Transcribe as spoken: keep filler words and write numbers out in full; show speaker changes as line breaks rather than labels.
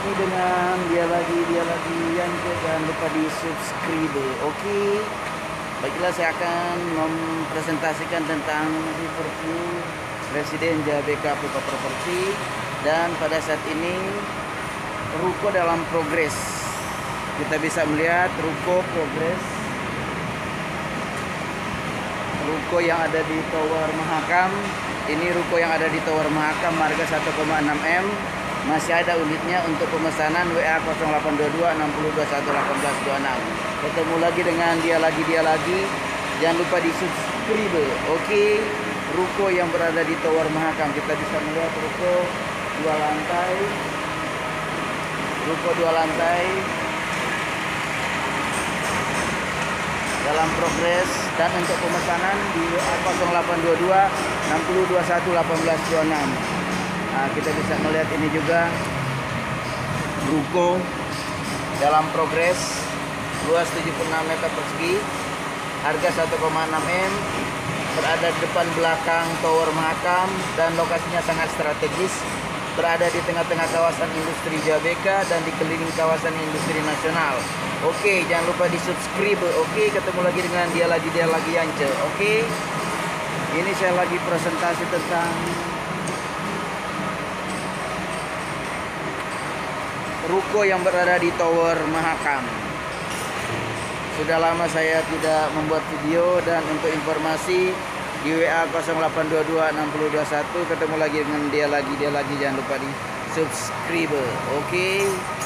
lagi dengan dia lagi dia lagi yang jangan lupa di subscribe. Oke, baiklah, saya akan mempresentasikan tentang review Presiden J B K Pupa Properti. Dan pada saat ini ruko dalam progres, kita bisa melihat ruko progres, ruko yang ada di Tower Mahakam. Ini ruko yang ada di Tower Mahakam, harga satu koma enam M. Masih ada unitnya untuk pemesanan. W A nol delapan dua dua enam nol dua satu satu delapan dua enam. Ketemu lagi dengan dia lagi dia lagi. Jangan lupa di subscribe. Oke, ruko yang berada di Tower Mahakam, kita bisa melihat ruko dua lantai. Ruko dua lantai dalam progres, dan untuk pemesanan di W A nol delapan dua dua enam nol dua satu satu delapan dua enam. Nah, kita bisa melihat ini juga ruko dalam progres, luas tujuh puluh enam meter persegi, harga satu koma enam M, berada di depan belakang Tower Mahakam dan lokasinya sangat strategis, berada di tengah-tengah kawasan industri J B K dan dikelilingi kawasan industri nasional. Oke, jangan lupa di subscribe. Oke, ketemu lagi dengan dia lagi dia lagi Yance. Oke, ini saya lagi presentasi tentang ruko yang berada di Tower Mahakam. Sudah lama saya tidak membuat video, dan untuk informasi di W A nol delapan dua dua enam nol dua satu, ketemu lagi dengan dia lagi dia lagi jangan lupa di subscribe. Oke.